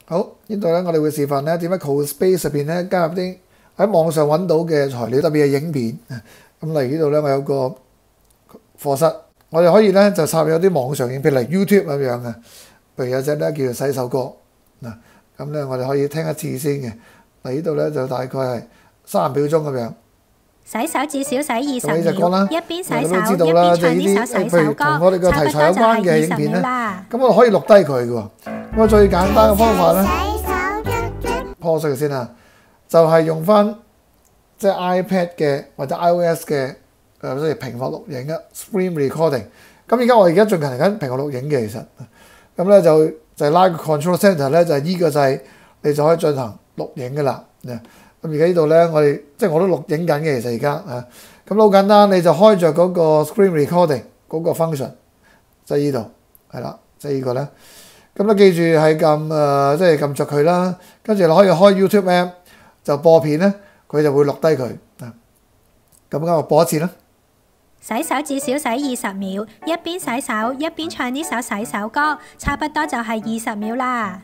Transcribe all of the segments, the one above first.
好，呢度咧我哋會示範咧點喺 CoSpaces 入邊咧加入啲喺網上揾到嘅材料，特別係影片。咁例如呢度咧我有個課室，我哋可以咧就插入啲網上影片，例如 YouTube 咁樣嘅。譬如有隻咧叫做洗手歌嗱，咁咧我哋可以聽一次先嘅。嗱呢度咧就大概係30秒鐘咁樣。 洗手至少洗20秒，一邊洗手一邊唱呢首洗手歌，差不多就係20秒啦。 咁我可以錄低佢嘅喎。咁最簡單嘅方法咧 ，pause 佢先啦，就係用翻即係 iPad 嘅或者 iOS 嘅即係屏幕錄影啊 ，screen recording。咁我而家進行緊屏幕錄影嘅，其實咁咧就拉個 control center 咧，就係依個掣，你就可以進行錄影嘅啦。咁而家呢度咧，我都錄影緊嘅，其實而家咁好簡單，你就開着嗰個 screen recording 嗰個 function， 即係呢度係啦，即係呢個咧。咁記住係撳即係撳着佢啦，跟住你可以開 YouTube app 就播片咧，佢就會錄低佢。咁我播一次啦。 洗手至少洗20秒，一邊洗手一邊唱呢首洗手歌，差不多就係20秒啦。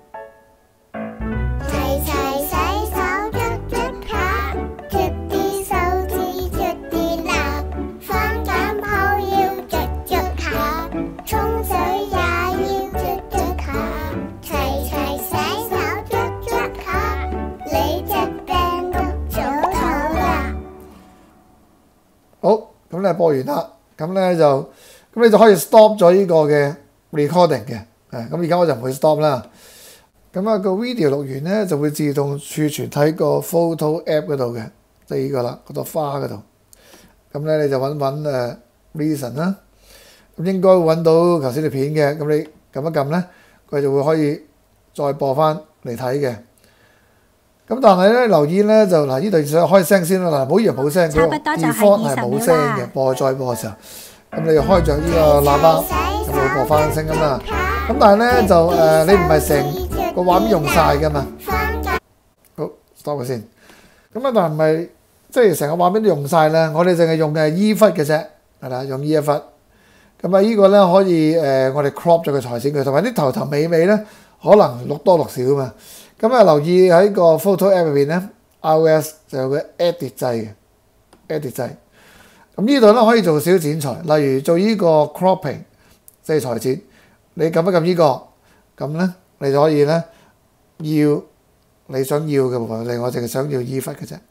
好，咁你播完啦，咁你就可以 stop 咗呢個嘅 recording 嘅，咁而家我就唔會 stop 啦。咁個 video 錄完咧就會自動儲存喺個 photo app 嗰度嘅，即係呢個啦，嗰朵花嗰度。咁咧你就揾reason 啦，咁應該會揾到頭先條片嘅，咁你撳一撳咧，佢就會可以再播翻嚟睇嘅。咁但係咧留意咧就呢度想開聲先啦，唔好以為冇聲，佢 default 係冇聲嘅，再播嘅時候，咁你要開着呢個喇叭，咁會播翻聲音啦。咁但係咧就你唔係成個畫面用晒㗎嘛。好 stop 佢先。咁但係唔係即係成個畫面都用晒咧，我哋淨係用嘅係依忽嘅啫，係啦，用依一忽。咁呢個咧可以我哋 crop 咗佢裁剪佢，同埋啲頭尾咧可能錄多錄少啊嘛。咁留意喺個 photo app 入邊咧 ，iOS 就有個 edit 掣嘅 edit 掣。咁呢度咧可以做少剪裁，例如做呢個 cropping， 即係裁剪。你撳一撳呢個，咁咧你就可以咧要你想要嘅部分，例如我淨係想要依忽嘅啫，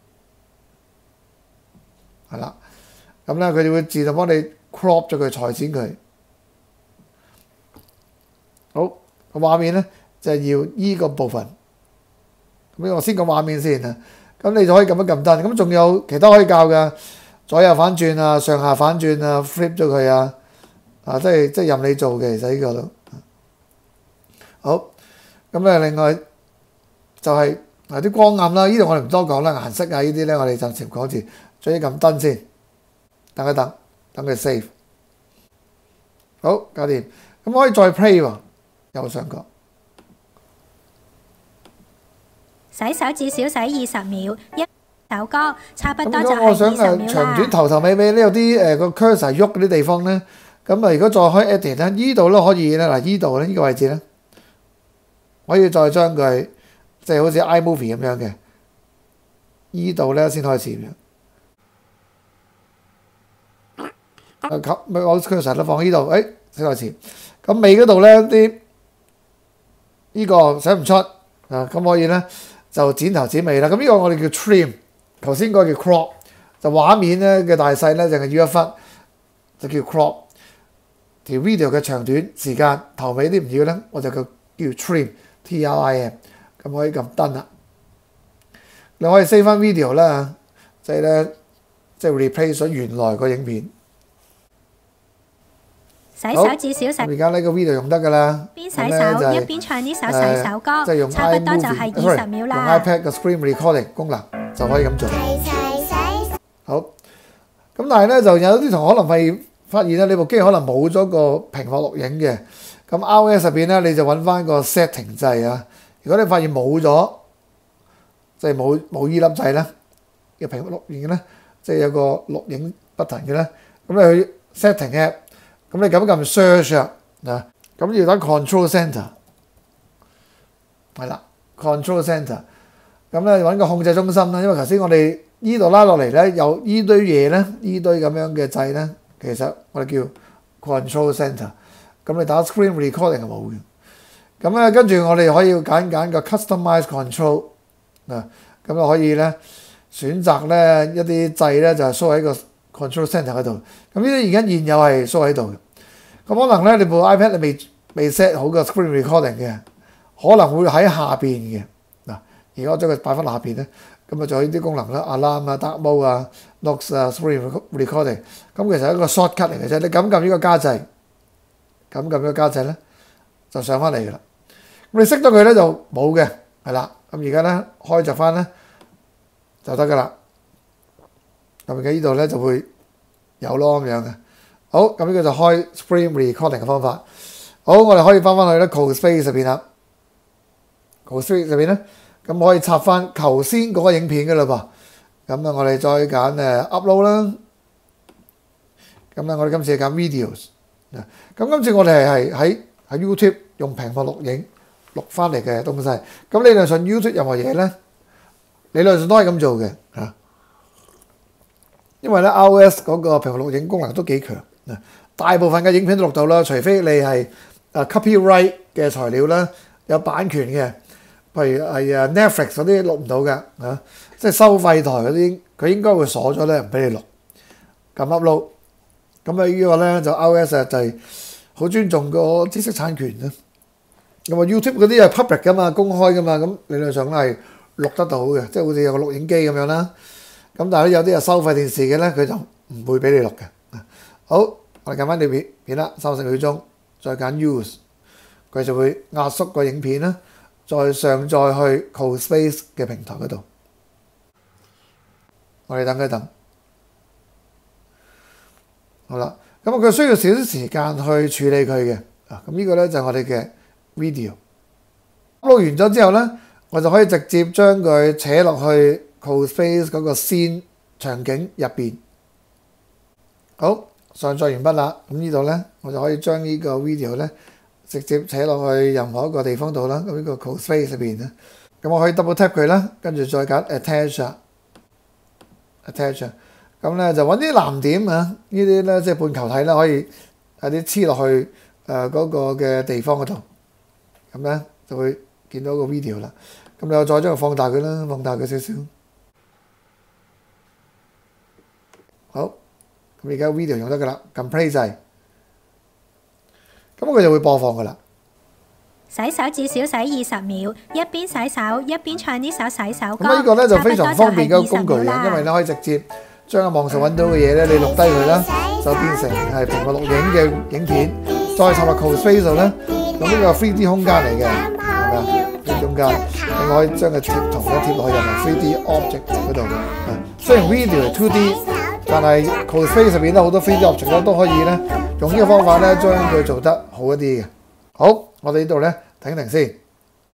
係啦。咁咧佢就會自動幫你 crop 咗佢，裁剪佢。好，個畫面咧。就係要依個部分，咁我先講畫面先啊。咁你就可以撳一撳燈，咁仲有其他可以教嘅，左右反轉啊，上下反轉啊 ，flip 咗佢啊，即係任你做嘅，其實呢個都好。咁另外就係啲光暗啦，呢度我哋唔多講啦，顏色啊呢啲咧我哋暫時唔講住，最緊撳燈先，等一等，等佢 save。好，搞掂。咁可以再 play 喎，右上角。 洗手至少洗20秒，一首歌差不多就係20秒啦。 我想長短頭尾呢有啲個 cursor 喐嗰啲地方咧，咁如果再開 edit 咧，呢度咧可以咧，呢度咧呢個位置咧，可以再將佢即係好似 iMovie 咁樣嘅，呢度咧先開始咁樣。我 cursor 都放喺呢度，先開始。咁尾嗰度咧啲呢個寫唔出咁可以咧。就剪頭剪尾啦，咁呢個我哋叫 trim， 頭先嗰個叫 crop， 就畫面咧嘅大細咧淨係要一忽，就叫 crop。條 video 嘅長短時間頭尾啲唔要咧，我就叫 trim，T-R-I-M， 咁可以撳燈啦。你可以 save 翻 video 啦，即係 replace 咗原來個影片。 洗手至少洗。 而家呢個 video 用得㗎啦， 邊洗手一邊唱呢首洗手歌，差不多就係20秒啦。 用 iPad 嘅 screen recording 功能就可以咁做。好，咁但係咧就有啲同學可能係發現咧，你部機可能冇咗個屏幕錄影嘅。咁 iOS 入邊咧，你就揾翻個 setting 掣啊。如果你發現冇咗，即係冇依粒掣咧嘅屏幕錄影咧，即係有個錄影 button 嘅咧，咁你去 setting app。咁你撳一撳 search 咁要等 control center， 係啦 ，control centre。咁咧揾個控制中心啦，因為頭先我哋依度拉落嚟咧，有依堆嘢咧，依堆咁樣嘅掣咧，其實我哋叫 control centre。咁你打 screen recording 係冇嘅。咁咧跟住我哋可以揀個 customize control 啊，咁就可以咧選擇咧一啲掣咧就係 show 喺個 control centre 嗰度。咁呢啲而家現有係 show 喺度嘅。咁可能咧你部 iPad 你未 set 好個 screen recording 嘅，可能會喺下邊嘅。嗱，而家我將佢擺翻下邊咧，咁啊仲有呢啲功能啦 ，alarm 啊、dark mode 啊、notes 啊、screen recording。咁其實係一個 shortcut 嚟嘅啫，你撳呢個加掣，撳呢個加掣咧就上翻嚟㗎啦。咁你熄咗佢咧就冇嘅，係啦。咁而家咧開着翻咧就得㗎啦。咁而家呢度咧就會有咯咁樣嘅。好，咁呢個就開 screen recording 嘅方法。好，我哋可以翻去咧 CoSpaces 入邊啦。CoSpaces 入邊咧，咁可以插翻頭先嗰個影片㗎啦噃。咁啊，我哋再揀upload 啦。咁咧，我哋今次係揀 videos。咁今次我哋係喺 YouTube 用屏幕錄影錄翻嚟嘅東西。咁理論上 YouTube 任何嘢咧，理論上都係咁做嘅嚇。因為咧 iOS 嗰個屏幕錄影功能都幾強。大部分嘅影片都錄到啦，除非你係copyright 嘅材料啦，有版權嘅，譬如係Netflix 嗰啲錄唔到嘅嚇，即係收費台嗰啲，佢應該會鎖咗咧，唔俾你錄。撳 upload，咁啊呢個咧就 iOS 就係好尊重個知識產權啦。咁啊 YouTube 嗰啲係 public 噶嘛，公開噶嘛，咁理論上係錄得到嘅，即係好似有個錄影機咁樣啦。咁但係有啲係收費電視嘅咧，佢就唔會俾你錄嘅。好，我哋撳翻條片啦，30秒鐘，再揀 use， 佢就會壓縮個影片啦，再上載去 CoSpaces 嘅平台嗰度。我哋等一等，好啦，咁佢需要少少時間去處理佢嘅。咁呢個咧就係我哋嘅 video。錄完咗之後咧，我就可以直接將佢扯落去 CoSpaces 嗰個 scene 場景入邊。好。上載完畢啦，咁呢度咧，我就可以將呢個 video 咧直接扯落去任何一個地方度啦。咁呢個 CoSpaces 入邊咧，咁我可以 double tap 佢啦，跟住再揀 attach，咁咧就揾啲藍點啊，呢啲咧即係半球體啦，可以有啲黐落去嗰個嘅地方嗰度，咁咧就會見到個 video 啦。咁你又再將佢放大佢啦，放大佢少少，好。咁而家 video 用得㗎啦，撳 play 掣，咁佢就會播放㗎啦。 洗手至少洗20秒，一邊洗手一邊唱呢首洗手歌。 咁呢個咧就非常方便嘅工具嘅，因為你可以直接將喺網上揾到嘅嘢咧，你錄低佢啦，就變成係屏幕錄影嘅影片，再插落 CoSpaces 度咧，咁呢個 3D 空間嚟嘅，係咪啊？3D 空間，你可以將個貼圖咧貼落去任何 3D object 嗰度。雖然 video 係 2D。但係 CoSpaces 入邊咧好多 3D object 咧都可以咧用呢個方法咧將佢做得好一啲嘅。好，我哋呢度咧停一停先。